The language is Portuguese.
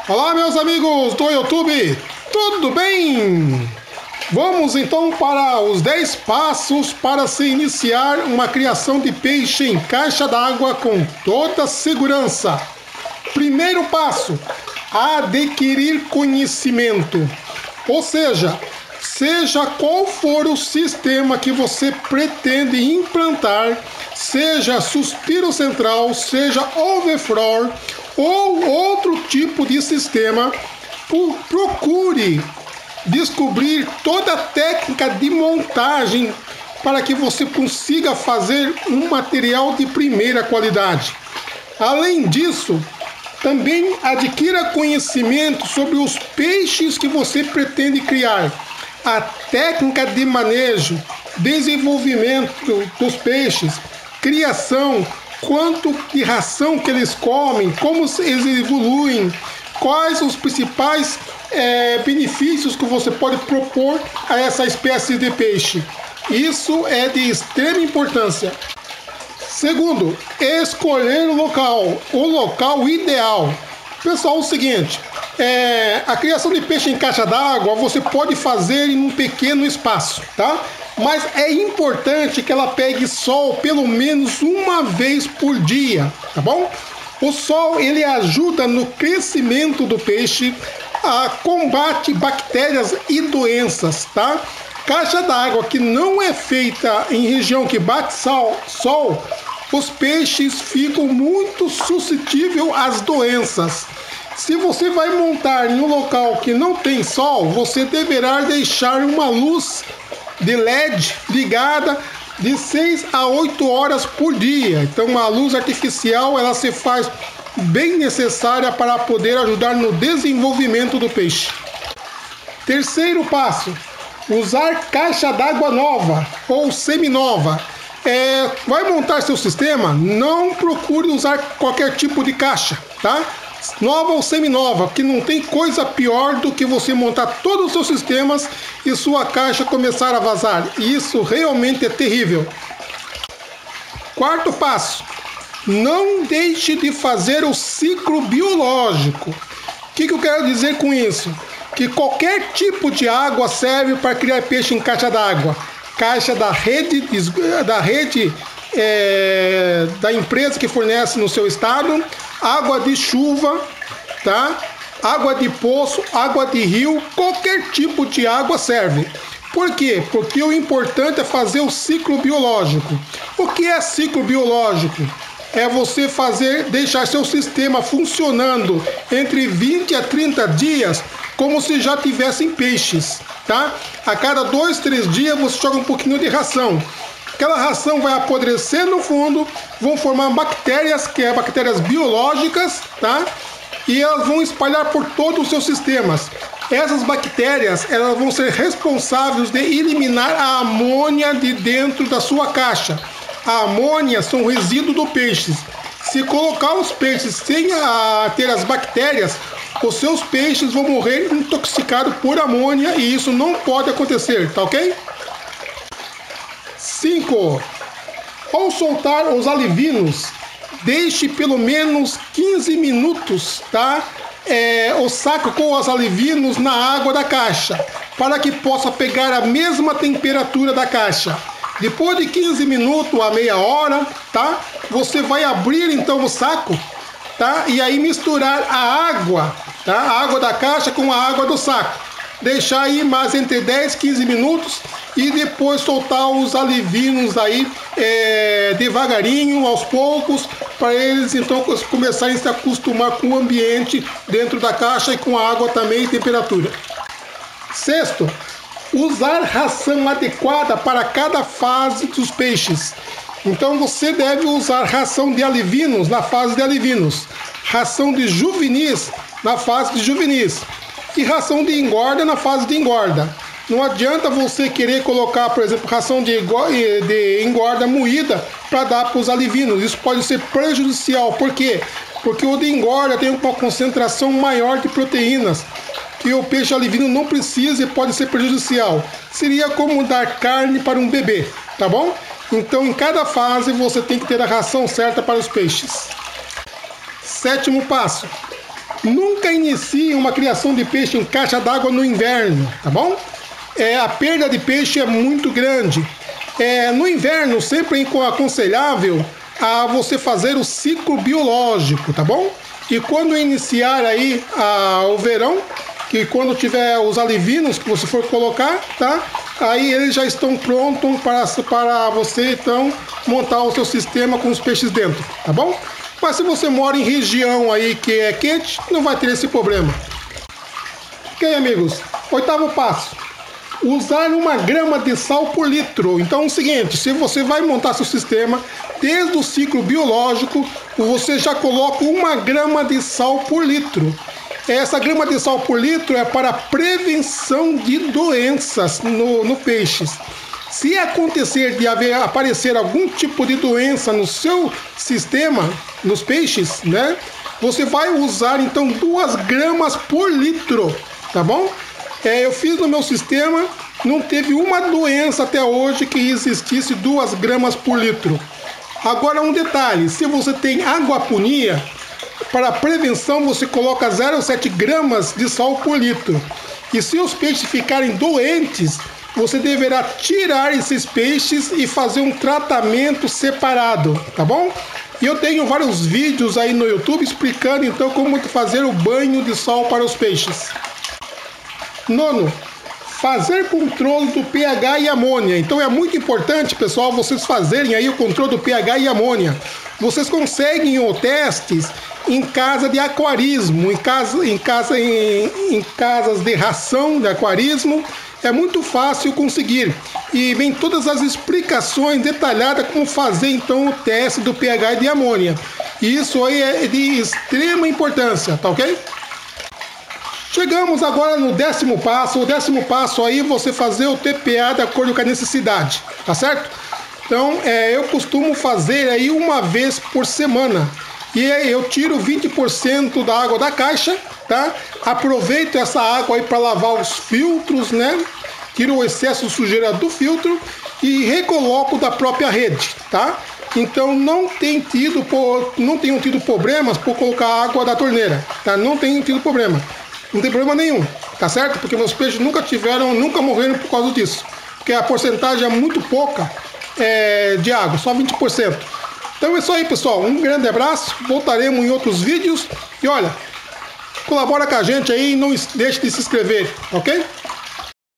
Olá, meus amigos do YouTube, tudo bem? Vamos então para os 10 passos para se iniciar uma criação de peixe em caixa d'água com toda segurança. Primeiro passo: adquirir conhecimento. Ou seja qual for o sistema que você pretende implantar, seja suspiro central, seja overflow ou outro tipo de sistema, procure descobrir toda a técnica de montagem para que você consiga fazer um material de primeira qualidade. Além disso, também adquira conhecimento sobre os peixes que você pretende criar, a técnica de manejo, desenvolvimento dos peixes, criação, quanto de ração que eles comem, como eles evoluem, quais os principais benefícios que você pode propor a essa espécie de peixe. Isso é de extrema importância. Segundo, escolher o local ideal. Pessoal, é o seguinte, a criação de peixe em caixa d'água você pode fazer em um pequeno espaço, tá? Mas é importante que ela pegue sol pelo menos uma vez por dia, tá bom? O sol ele ajuda no crescimento do peixe, combate bactérias e doenças, tá? Caixa d'água que não é feita em região que bate sol, os peixes ficam muito suscetíveis às doenças. Se você vai montar em um local que não tem sol, você deverá deixar uma luz de LED ligada de 6 a 8 horas por dia. Então, uma luz artificial ela se faz bem necessária para poder ajudar no desenvolvimento do peixe. Terceiro passo: usar caixa d'água nova ou seminova. Vai montar seu sistema? Não procure usar qualquer tipo de caixa, tá? Nova ou seminova, que não tem coisa pior do que você montar todos os seus sistemas e sua caixa começar a vazar. Isso realmente é terrível. Quarto passo: não deixe de fazer o ciclo biológico. O que eu quero dizer com isso? Que qualquer tipo de água serve para criar peixe em caixa d'água. Caixa da rede da empresa que fornece no seu estado, água de chuva, tá? Água de poço, água de rio, qualquer tipo de água serve. Por quê? Porque o importante é fazer o ciclo biológico. O que é ciclo biológico? É você deixar seu sistema funcionando entre 20 a 30 dias como se já tivessem peixes, tá? A cada 2, 3 dias você joga um pouquinho de ração. Aquela ração vai apodrecer no fundo, vão formar bactérias, que é bactérias biológicas, tá? E elas vão espalhar por todos os seus sistemas. Essas bactérias, elas vão ser responsáveis de eliminar a amônia de dentro da sua caixa. A amônia são resíduos do peixe. Se colocar os peixes sem ter as bactérias, os seus peixes vão morrer intoxicados por amônia e isso não pode acontecer, tá ok? 5. Ao soltar os alivinos, deixe pelo menos 15 minutos, tá? O saco com os alivinos na água da caixa, para que possa pegar a mesma temperatura da caixa. Depois de 15 minutos a meia hora, tá? Você vai abrir então o saco, tá? E aí misturar a água, tá? A água da caixa com a água do saco. Deixar aí mais entre 10 e 15 minutos e depois soltar os alivinos aí devagarinho, aos poucos, para eles então começarem a se acostumar com o ambiente dentro da caixa e com a água também e temperatura. Sexto, usar ração adequada para cada fase dos peixes. Então você deve usar ração de alivinos na fase de alivinos, ração de juvenis na fase de juvenis e ração de engorda na fase de engorda. Não adianta você querer colocar, por exemplo, ração de engorda moída para dar para os alivinos. Isso pode ser prejudicial. Por quê? Porque o de engorda tem uma concentração maior de proteínas que o peixe alivino não precisa e pode ser prejudicial. Seria como dar carne para um bebê, tá bom? Então, em cada fase, você tem que ter a ração certa para os peixes. Sétimo passo: Nunca inicie uma criação de peixe em caixa d'água no inverno, tá bom? A perda de peixe é muito grande. No inverno, sempre é aconselhável a você fazer o ciclo biológico, tá bom? E quando iniciar aí o verão, que quando tiver os alivinos que você for colocar, tá? Aí eles já estão prontos para você então montar o seu sistema com os peixes dentro, tá bom? Mas se você mora em região aí que é quente, não vai ter esse problema. Ok, amigos? 8º passo. Usar 1 grama de sal por litro. Então é o seguinte, se você vai montar seu sistema, desde o ciclo biológico, você já coloca 1 grama de sal por litro. Essa grama de sal por litro é para prevenção de doenças no peixes. Se acontecer de aparecer algum tipo de doença no seu sistema, nos peixes, né? Você vai usar então 2 gramas por litro, tá bom? Eu fiz no meu sistema, não teve uma doença até hoje que existisse 2 gramas por litro. Agora um detalhe, se você tem aquaponia, para prevenção você coloca 0,7 gramas de sal por litro. E se os peixes ficarem doentes, você deverá tirar esses peixes e fazer um tratamento separado, tá bom? E eu tenho vários vídeos aí no YouTube explicando então como fazer o banho de sal para os peixes. 9. Fazer controle do pH e amônia. Então é muito importante, pessoal, vocês fazerem aí o controle do pH e amônia. Vocês conseguem testes em casa de aquarismo, em casas de ração de aquarismo. É muito fácil conseguir. E vem todas as explicações detalhadas como fazer então o teste do pH e de amônia. E isso aí é de extrema importância, tá ok? Chegamos agora no 10º passo. O 10º passo aí você fazer o TPA de acordo com a necessidade, tá certo? Então eu costumo fazer aí 1 vez por semana. E aí eu tiro 20% da água da caixa, tá? Aproveito essa água aí para lavar os filtros, né? Tiro o excesso de sujeira do filtro e recoloco da própria rede, tá? Então não tenho tido problemas por colocar água da torneira, tá? Não tenho tido problema. Não tem problema nenhum, tá certo? Porque meus peixes nunca morreram por causa disso. Porque a porcentagem é muito pouca de água, só 20%. Então é isso aí, pessoal. Um grande abraço. Voltaremos em outros vídeos. E olha, colabora com a gente aí e não deixe de se inscrever, ok?